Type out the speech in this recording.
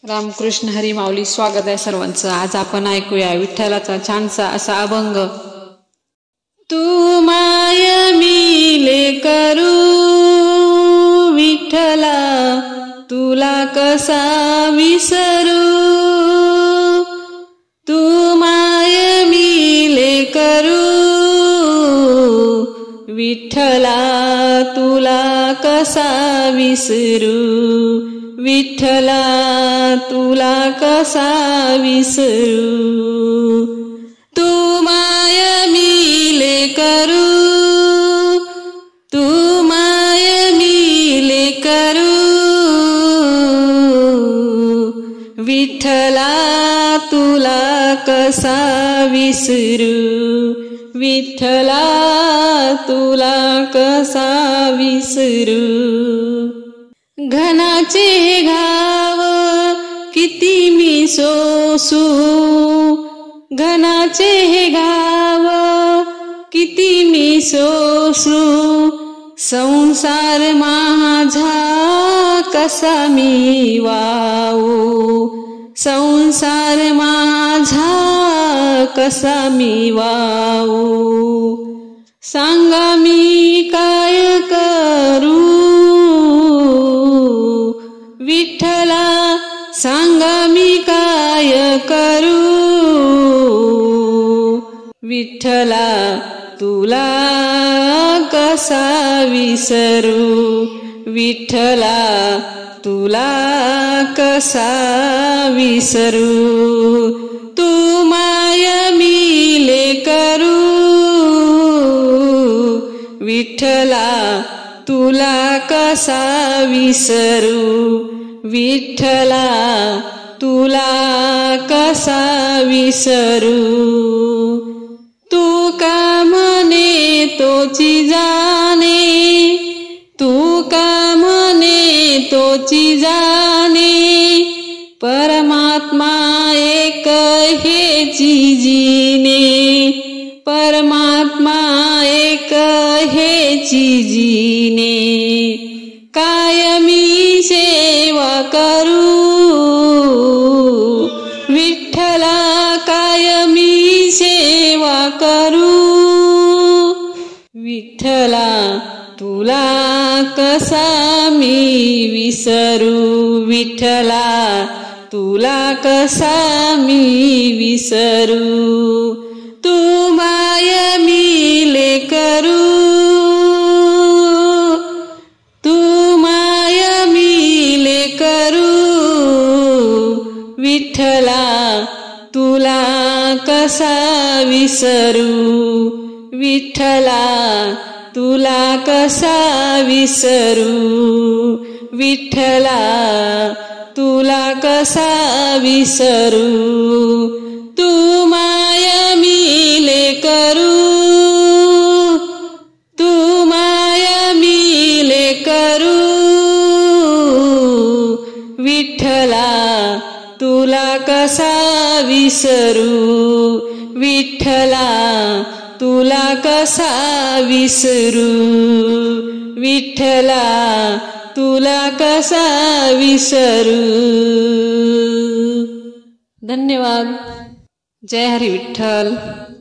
रामकृष्ण हरी माऊली. स्वागत आहे सर्वांचं. आज आपण ऐकूया विठ्ठलाचा छानसा असा अभंग. तू माय मिले करू विठ्ठला, तुला कसा विसरू. तू माय मिले करू विठ्ठला, तुला कसा विसरू. विठ्ठला तुला कसा विसरू. तू माय मिले करू, तू माय मिले करू विठ्ठला, तुला कसा विसरू. विठ्ठला तुला कसा विसरू. घनाचे घाव किती मी सोसू, घनाचे घाव किती मी सोसू. संसार माझा कसा मी वाहू, संसार माझा कसा मी वाहू. सांगा मी काय करू विठ्ठला, सांगा मी काय करू. विठ्ठला तुला कसा विसरू. विठ्ठला तुला कसा विसरू. तू माय मिले करू विठ्ठला, तुला कसा विसरू. विठ्ठला तुला कसा विसरू. तू का म्हणे तोची जाणे, तू का म्हणे तोची जाणे. परमात्मा एक हेची जीने, परमात्मा एक हेची जीने. कायमी सेवा करू विठ्ठला, कायमी सेवा करू. विठ्ठला तुला कसा मी विसरू. विठ्ठला तुला कसा मी विसरू. तू माय मिले करू, तू माय मिले करू विठ्ठला, तुला कसा विसरू. विठ्ठला तुला कसा विसरू. विठ्ठला तुला कसा विसरू. तू माय मिले करू, तू माय मिले करू विठ्ठला, तुला कसा विसरू. विठ्ठला तुला कसा विसरू. विठ्ठला तुला कसा विसरू. धन्यवाद. जय हरी विठ्ठल.